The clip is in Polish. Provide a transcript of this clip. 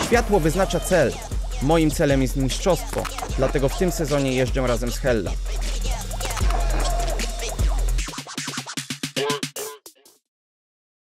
Światło wyznacza cel. Moim celem jest mistrzostwo, dlatego w tym sezonie jeżdżę razem z Hella.